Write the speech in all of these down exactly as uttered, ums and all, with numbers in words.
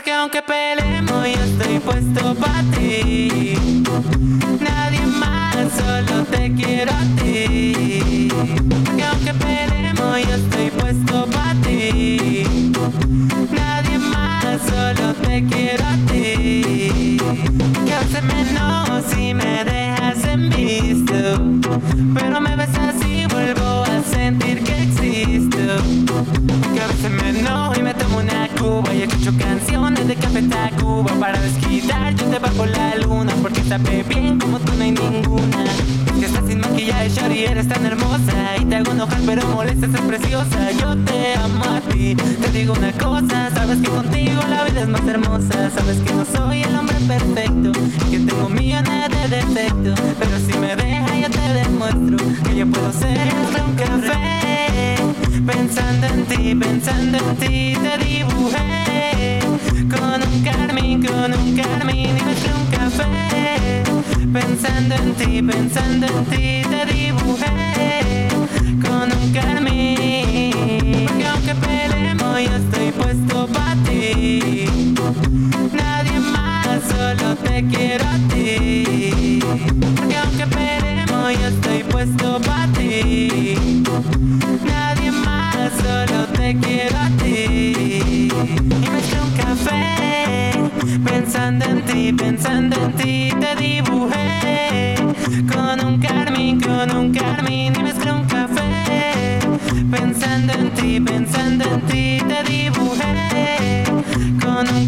Porque aunque peleemos yo estoy puesto pa' ti. Nadie más, solo te quiero a ti. Porque aunque peleemos yo estoy puesto pa' ti. Nadie más, solo te quiero a ti. Que háceme no si me dejas en visto, pero me besas y vuelvo a sentir que existo. Que a veces me enojo y me tomo una cuba y escucho canciones de Café Tacuba. Para desquitar yo te bajo la luna, porque sabe bien como tú no hay ninguna. Que estás sin maquillaje, shorty, eres tan hermosa y te hago enojar pero molesta, estás preciosa. Yo te amo a ti, te digo una cosa, sabes que contigo la vida es más hermosa. Sabes que no soy el hombre perfecto, que tengo millones de defectos, pero si me dejas yo te demuestro que yo puedo ser un café. Pensando en ti, pensando en ti te dibujé con un carmín, con un carmín y mezclé un café. Pensando en ti, pensando en ti te dibujé con un carmín. Porque aunque peleemos yo estoy puesto pa' ti. Nadie más, solo te quiero a ti. Porque aunque peleemos yo estoy puesto pa' ti. Nadie más, solo te quiero a ti. Y mezclé un café. Pensando en ti, pensando en ti te dibujé con un carmín, con un carmín y mezclé un café. Pensando en ti, pensando en ti te dibujé con un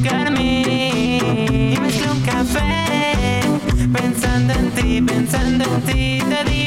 carmín y mezclé un café. Pensando en ti, pensando en ti te dibujé